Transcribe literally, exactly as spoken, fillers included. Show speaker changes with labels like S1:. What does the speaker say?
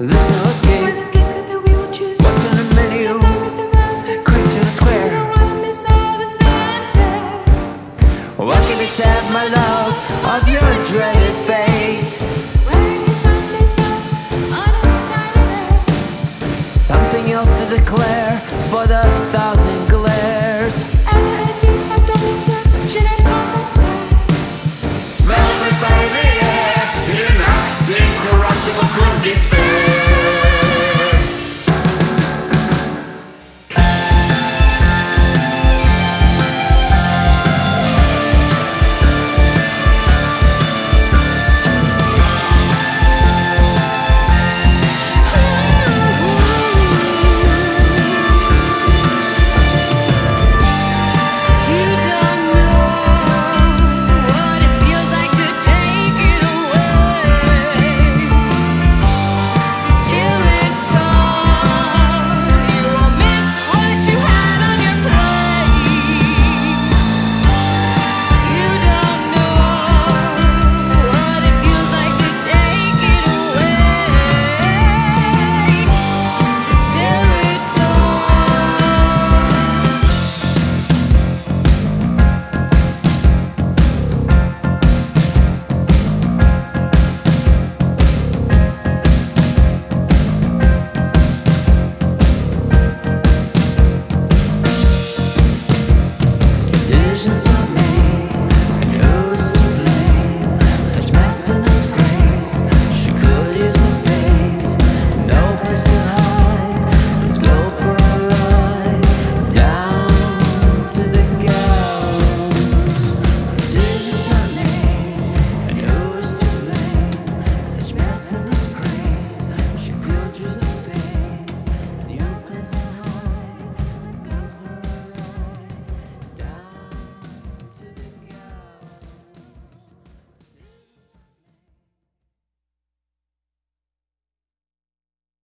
S1: There's no escape.
S2: Find the scapegoat that we will choose.
S1: What's in the menu?
S2: Take the rest of roster.
S1: Quick to the
S2: We
S1: square.
S2: don't wanna miss all the fanfare.
S1: What can be said, my love, of your dreaded fate?
S2: Wearing your Sunday's best on a Saturday.
S1: Something else to declare for the thousand